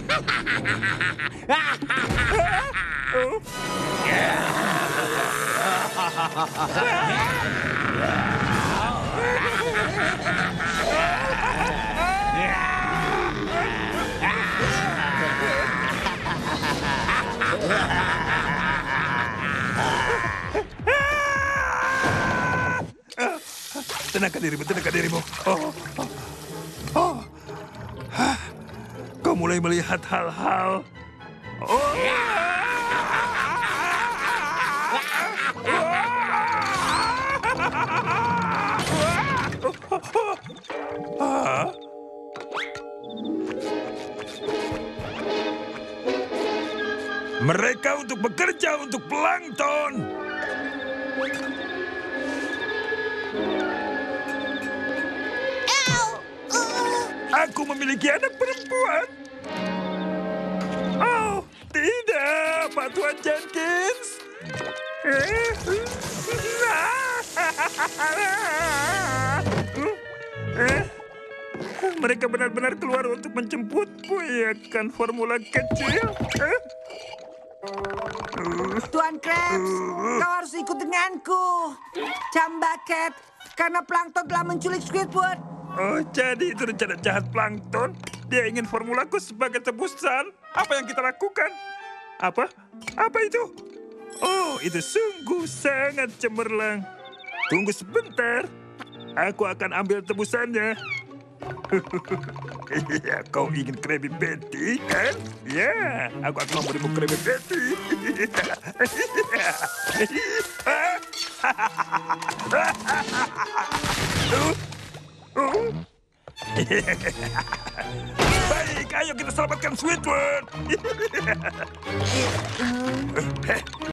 Tenangkan dirimu. Kau mulai melihat hal-hal. Mereka untuk bekerja untuk plankton. Aku memiliki anak perempuan. Oh, tidak, Pak Tuan Jenkins. Mereka benar-benar keluar untuk menjemputku, ya kan, formula kecil. Tuan Krabs, kau harus ikut denganku. Cambaket, karena plankton telah menculik Squidward. Oh, jadi itu rencana jahat plankton? Dia ingin formulaku sebagai tebusan. Apa yang kita lakukan? Apa? Apa itu? Oh, itu sungguh sangat cemerlang. Tunggu sebentar. Aku akan ambil tebusannya. Kau ingin Krabby Patty, kan? Ya, aku akan memberimu Krabby Patty. Baik, ayo kita selamatkan Squidward.